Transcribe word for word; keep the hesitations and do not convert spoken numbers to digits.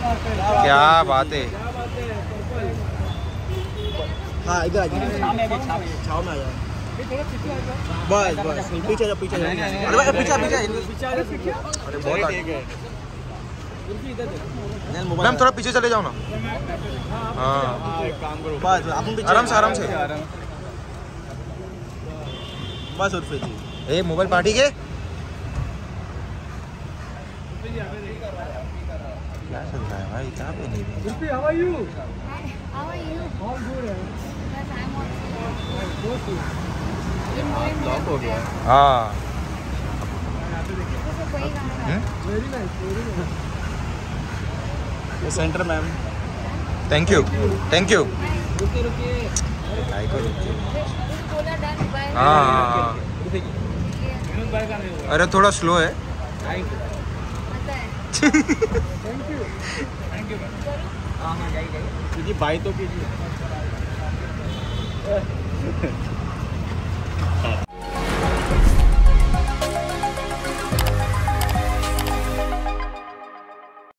क्या बात है। हाँ इधर आ जाओ, छाव में आ जाओ। बस बस पीछे जाओ, पीछे जाओ। अरे भाई पीछे पीछे अरे बहुत आगे। मैम थोड़ा पीछे चले जाओ ना। हाँ एक काम करो, बस अपन पीछे आराम से आराम से। बस और फिर ए मोबाइल पार्टी के क्या चल रहा है भाई, कहाँ पे नहीं है? How are you? How are you? All good. Yes, I'm also. Lock हो गया। हाँ कोई गाना Very nice, very nice. ये center ma'am. Thank you thank you. रुके रुके। बोला डन बाय। हाँ हाँ अरे थोड़ा स्लो है। पता है। Thank you. हाँ हाँ जाइए जाइए। बाई तो कीजिए।